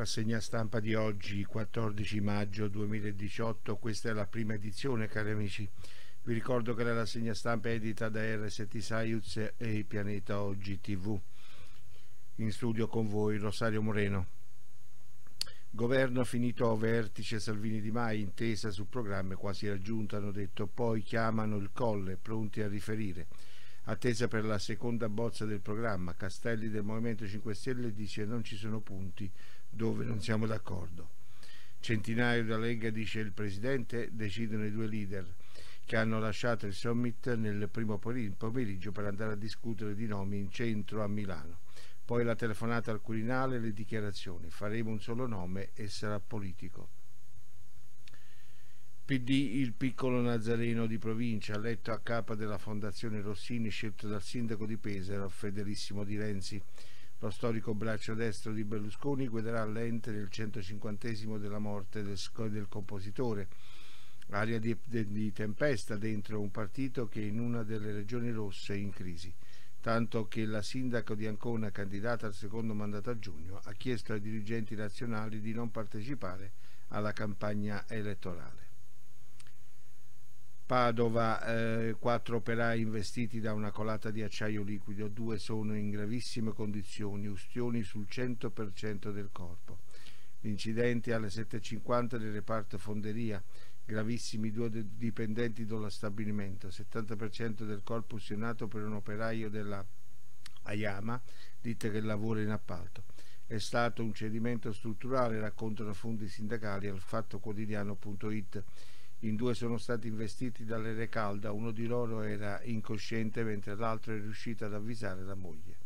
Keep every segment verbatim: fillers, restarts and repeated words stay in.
Rassegna stampa di oggi, quattordici maggio duemiladiciotto. Questa è la prima edizione, cari amici. Vi ricordo che la rassegna stampa è edita da R S T Saiuz e Pianeta Oggi tivù. In studio con voi Rosario Moreno. Governo finito a vertice Salvini Di Maio, intesa sul programma quasi raggiunta, hanno detto, poi chiamano il Colle, pronti a riferire. Attesa per la seconda bozza del programma, Castelli del Movimento cinque Stelle dice non ci sono punti dove non siamo d'accordo. Centinaio della Lega, dice il Presidente, decidono i due leader che hanno lasciato il summit nel primo pomeriggio per andare a discutere di nomi in centro a Milano. Poi la telefonata al Quirinale e le dichiarazioni. Faremo un solo nome e sarà politico. P D, il piccolo Nazareno di provincia, eletto a capo della Fondazione Rossini, scelto dal sindaco di Pesaro, fedelissimo di Renzi. Lo storico braccio destro di Berlusconi guiderà l'ente nel centocinquantesimo della morte del, del compositore. Aria di, di, di tempesta dentro un partito che in una delle regioni rosse è in crisi. Tanto che la sindaco di Ancona, candidata al secondo mandato a giugno, ha chiesto ai dirigenti nazionali di non partecipare alla campagna elettorale. Padova, eh, quattro operai investiti da una colata di acciaio liquido, due sono in gravissime condizioni, ustioni sul cento per cento del corpo. L'incidente alle sette e cinquanta del reparto fonderia, gravissimi due dipendenti dello stabilimento, settanta per cento del corpo ustionato per un operaio della Ayama, ditta che lavora in appalto. È stato un cedimento strutturale, raccontano fonti sindacali al fattoquotidiano punto it. In due sono stati investiti dalle Recalda, uno di loro era incosciente mentre l'altro è riuscito ad avvisare la moglie.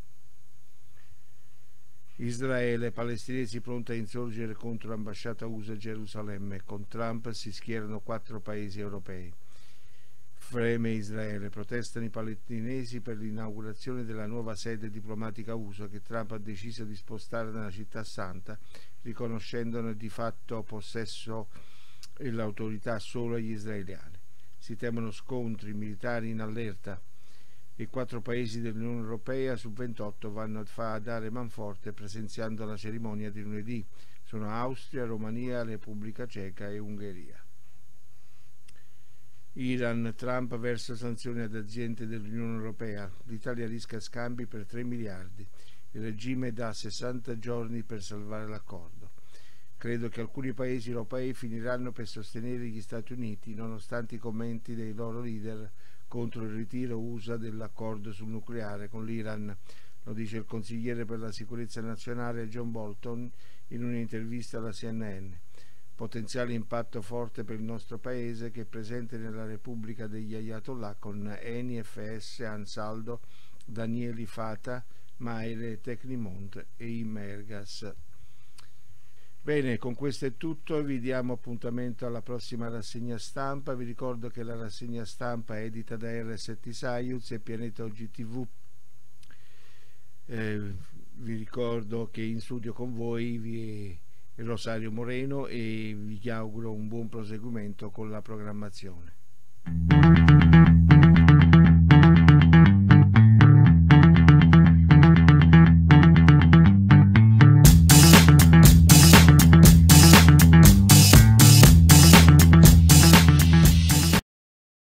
Israele, palestinesi pronti a insorgere contro l'ambasciata U S A a Gerusalemme. Con Trump si schierano quattro paesi europei. Freme Israele, protestano i palestinesi per l'inaugurazione della nuova sede diplomatica U S A che Trump ha deciso di spostare nella città santa, riconoscendone di fatto possesso e l'autorità solo agli israeliani. Si temono scontri militari in allerta. I quattro paesi dell'Unione Europea su ventotto vanno a dare manforte presenziando la cerimonia di lunedì. Sono Austria, Romania, Repubblica Ceca e Ungheria. Iran, Trump verso sanzioni ad aziende dell'Unione Europea. L'Italia rischia scambi per tre miliardi. Il regime dà sessanta giorni per salvare l'accordo. Credo che alcuni paesi europei finiranno per sostenere gli Stati Uniti, nonostante i commenti dei loro leader contro il ritiro U S A dell'accordo sul nucleare con l'Iran. Lo dice il consigliere per la sicurezza nazionale John Bolton in un'intervista alla C N N. Potenziale impatto forte per il nostro paese che è presente nella Repubblica degli Ayatollah con Eni, F S, Ansaldo, Danieli Fata, Maire, Tecnimont e Imergas. Bene, con questo è tutto, vi diamo appuntamento alla prossima rassegna stampa. Vi ricordo che la rassegna stampa è edita da R S T Saiuz e Pianeta Oggi tivù. Eh, vi ricordo che in studio con voi vi è Rosario Moreno e vi auguro un buon proseguimento con la programmazione.